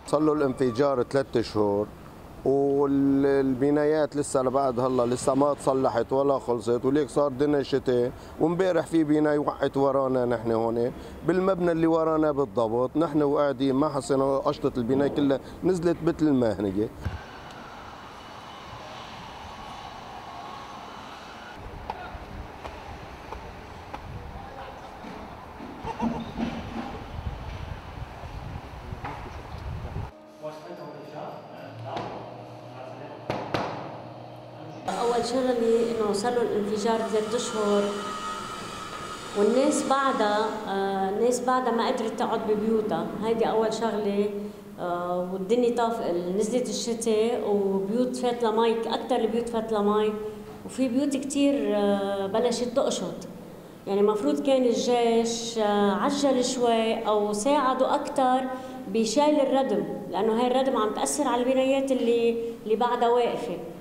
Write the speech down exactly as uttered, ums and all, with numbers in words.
صار له الانفجار ثلاث شهور والبنايات لسه لبعد هلا لسه ما تصلحت ولا خلصت، وليك صار دنا شتاء. وامبارح في بنايه وقعت ورانا، نحن هون بالمبنى اللي ورانا بالضبط، نحن وقاعدين ما حسينا قشطه البنايه كلها نزلت مثل ما هي. أول شغلة إنه صار له الانفجار ثلاث أشهر، والناس بعدها آه الناس بعدها ما قدرت تقعد ببيوتها، هيدي أول شغلة. آه والدنيا طاف نزلت الشتاء وبيوت فات لها مي، أكثر البيوت فات لها مي، وفي بيوت كثير آه بلشت تقشط. يعني المفروض كان الجيش آه عجل شوي أو ساعدوا أكثر بشال الردم، لأنه هاي الردم عم تأثر على البنايات اللي اللي بعدها واقفة.